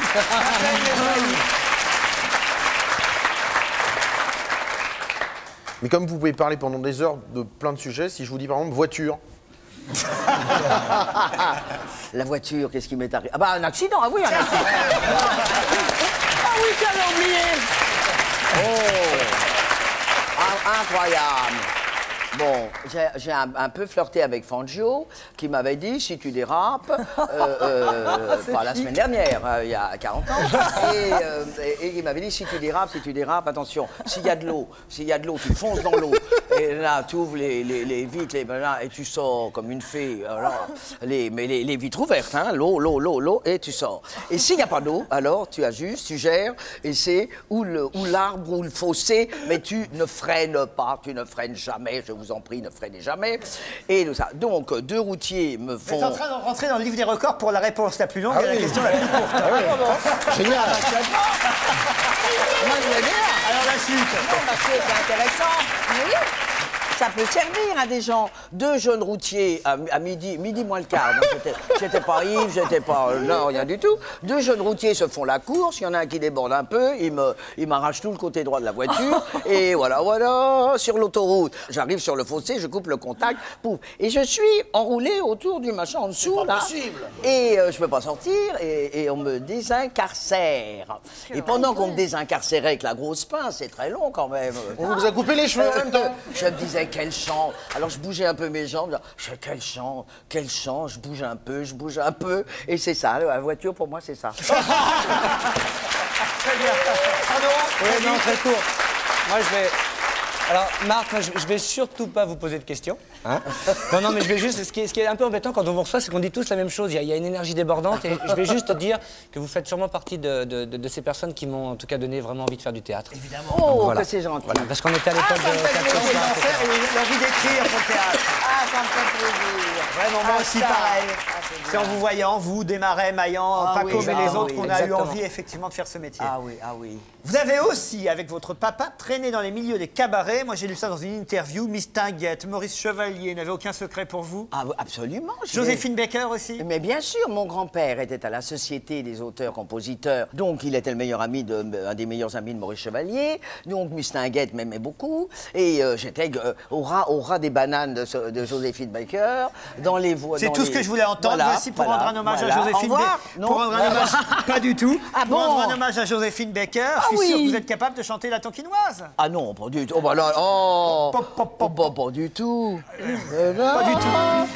Mais comme vous pouvez parler pendant des heures de plein de sujets, si je vous dis par exemple voiture. La voiture, qu'est-ce qui m'est arrivé? Ah bah un accident, ah oui, un accident. Ah oui, j'avais oublié. Oh, incroyable. Bon, j'ai un peu flirté avec Fangio, qui m'avait dit, si tu dérapes, pas la semaine dernière, il y a 40 ans, et il m'avait dit, si tu dérapes, attention, s'il y a de l'eau, tu fonces dans l'eau, et là, tu ouvres les vitres, et tu sors comme une fée, alors, mais les vitres ouvertes, hein, l'eau, et tu sors. Et s'il n'y a pas d'eau, alors tu ajustes, tu gères, et c'est ou l'arbre ou le fossé, mais tu ne freines pas, tu ne freines jamais, je vous vous en prie, ne freinez jamais. Et tout ça. Donc, 2 routiers me Vous êtes font... en train de rentrer dans le livre des records pour la réponse la plus longue et la question la plus courte. Génial. Alors la suite. Non, parce que c'est intéressant. Oui. Ça peut servir à des gens. 2 jeunes routiers à midi moins le quart. Donc j'étais pas ivre, j'étais pas... non, rien du tout. 2 jeunes routiers se font la course. Il y en a un qui déborde un peu. Il m'arrache tout le côté droit de la voiture. Et voilà, sur l'autoroute. J'arrive sur le fossé, je coupe le contact. Pouf. Et je suis enroulé autour du machin en dessous. C'est pas là. possible. Et je peux pas sortir. Et on me désincarcère. Et pendant qu'on me désincarcérait avec la grosse pince, c'est très long quand même. On vous a coupé les cheveux en même temps. Je me disais, quel chant. Alors je bougeais un peu mes jambes. Je disais, quel chant. Je bouge un peu. Et c'est ça, la voiture pour moi c'est ça. Très bien. Oui, non, très court. Moi, je vais... Alors, Marc, moi, je vais surtout pas vous poser de questions. Hein. Non, mais je vais juste... Ce qui est un peu embêtant quand on vous reçoit, c'est qu'on dit tous la même chose. Il y a une énergie débordante et je vais juste dire que vous faites sûrement partie de ces personnes qui m'ont en tout cas donné vraiment envie de faire du théâtre. Évidemment. Oh, voilà. que c'est gentil. Voilà, parce qu'on était à l'époque de... L'envie d'écrire pour le théâtre. Ah, ça me fait plaisir. Vraiment, moi aussi pareil. C'est en vous voyant, vous, Desmarais, Maillan, Paco, mais les autres, qu'on a eu envie effectivement de faire ce métier. Ah oui, ah oui. Vous avez aussi, avec votre papa, traîné dans les milieux des cabarets. Moi, j'ai lu ça dans une interview. Miss Tinguette, Maurice Chevalier n'avait aucun secret pour vous. Ah, absolument. Joséphine Baker aussi. Mais bien sûr, mon grand-père était à la Société des auteurs-compositeurs. Donc, il était le meilleur ami un des meilleurs amis de Maurice Chevalier. Donc, Miss Tinguette m'aimait beaucoup. Et j'étais au ras des bananes de Joséphine Baker. Dans les voies. C'est tout ce que je voulais entendre. Voici pour rendre un hommage à Joséphine Baker. Pour rendre un hommage. Pas du tout. Ah pour bon rendre un hommage à Joséphine Baker. Je suis sûr que vous êtes capable de chanter la tonkinoise. Ah non, pas du tout. Oh, bah là, oh, pas du tout. Pas du tout.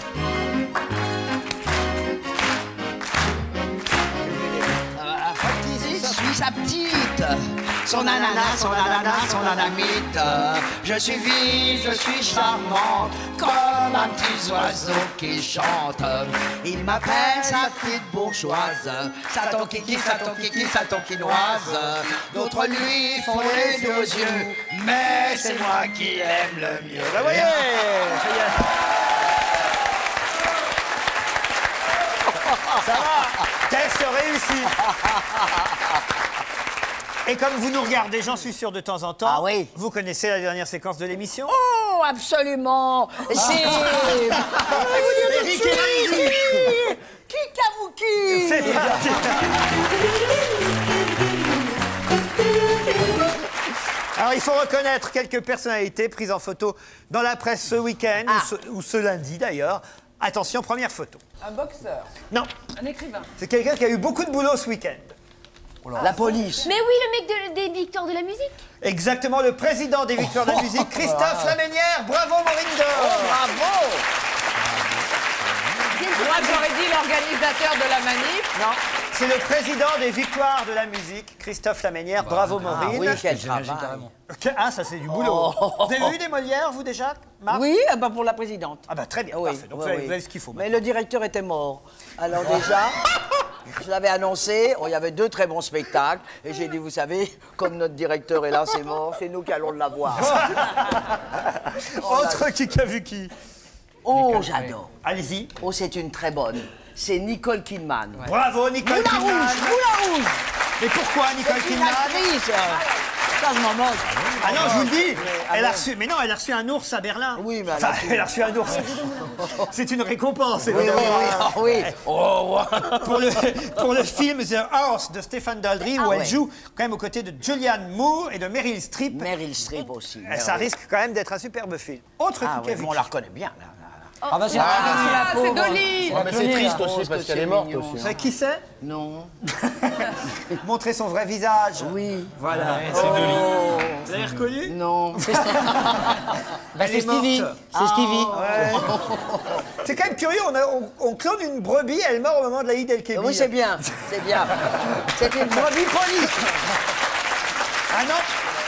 Je suis sa petite, son ananas, son anamite. Je suis vive, je suis charmante, comme un petit oiseau qui chante. Il m'appelle sa petite bourgeoise, sa tonkiki, sa tonkinoise. D'autres lui font les deux yeux, mais c'est moi qui aime le mieux. Vous voyez, ça va. Test réussi. Et comme vous nous regardez, j'en suis sûr de temps en temps, vous connaissez la dernière séquence de l'émission? Oh, absolument. C'est... Kikavouki. C'est parti. Alors, il faut reconnaître quelques personnalités prises en photo dans la presse ce week-end, ou ce lundi d'ailleurs. Attention, première photo. Un boxeur. Non. Un écrivain. C'est quelqu'un qui a eu beaucoup de boulot ce week-end. La police. Mais oui, le mec des victoires de la musique. Exactement, le président des victoires de la musique, Christophe Laménière. Bravo, Maureen Dor. Bravo. Moi, j'aurais dit l'organisateur de la manif. Non, c'est le président des victoires de la musique, Christophe Laménière. Bravo, Maureen. Ah oui, quel travail. Ah, ça, c'est du boulot. Vous avez eu des Molières, vous, déjà, Marc? Oui, bah pour la présidente. Ah bah très bien, Oui, parfait. Donc, oui, vous oui. avez ce qu'il faut. Mais le directeur était mort. Alors déjà, je l'avais annoncé, il y avait 2 très bons spectacles. Et j'ai dit, vous savez, comme notre directeur est là, c'est mort, c'est nous qui allons l'avoir. Autre qui a vu qui? Oh, j'adore. Allez-y. Oh, c'est une très bonne. C'est Nicole Kidman. Ouais. Bravo, Nicole Kidman. Moulin Rouge. Mais pourquoi Nicole C'est une Kidman? actrice. Ça, je m'en moque. Ah non, je vous le dis. Elle a reçu, mais non, elle a reçu un ours à Berlin. Oui, mais enfin, elle a reçu un ours. C'est une récompense, oui, évidemment. oui. Oh, pour le film The Horse de Stéphane Daldry, où elle joue quand même aux côtés de Julianne Moore et de Meryl Streep. Meryl Streep aussi. Ça risque quand même d'être un superbe film. Autre qui a vu. On la reconnaît bien, là. Ah bah c'est c'est Dolly. Ouais, mais c'est triste aussi parce qu'elle est morte aussi. Vous savez qui c'est? Non. Montrer son vrai visage. Oui. Voilà. C'est Dolly. Vous l'avez reconnu? Non. Bah, c'est Stevie. C'est Stevie. C'est quand même curieux, on clone une brebis, elle meurt au moment de la Eid el-Kébir. Oui, c'est bien. C'est bien. C'est une brebis polie. Ah non.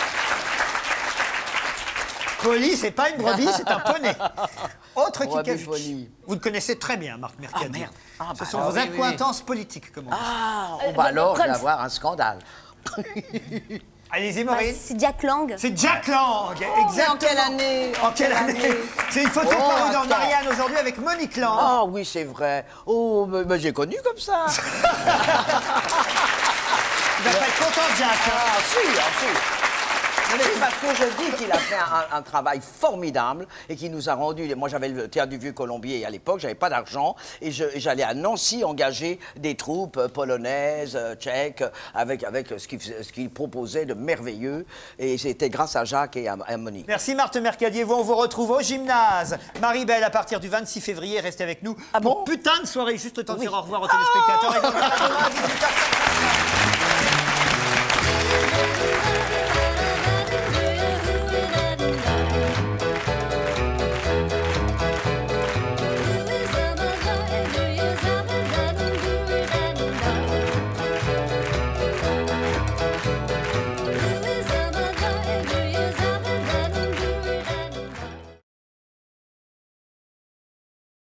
Poli, c'est pas une brebis, c'est un poney. Autre qui a vu. Vous le connaissez très bien, Marc Mercadier. Ah merde. Ce sont vos accointances politiques, comme on dit. Ah, bah alors, je vais avoir un scandale. Allez-y, Maureen. C'est Jack Lang. C'est Jack Lang, exactement. Mais en quelle année? En quelle année? C'est une photo parue dans Marianne aujourd'hui avec Monique Lang. Ah oui, c'est vrai. Oh, mais j'ai connu comme ça. Il va pas être content, Jack. Ah, si. C'est parce que je dis qu'il a fait un travail formidable et qu'il nous a rendu... Moi, j'avais le théâtre du Vieux-Colombier à l'époque, j'avais pas d'argent et j'allais à Nancy engager des troupes polonaises, tchèques, avec ce qu'il proposait de merveilleux. Et c'était grâce à Jacques et à Monique. Merci Marthe Mercadier. On vous retrouve au gymnase. Marie-Belle, à partir du 26 février, restez avec nous. Ah bon? Putain de soirée, juste le temps de dire au revoir aux téléspectateurs. Et donc, à 18h50.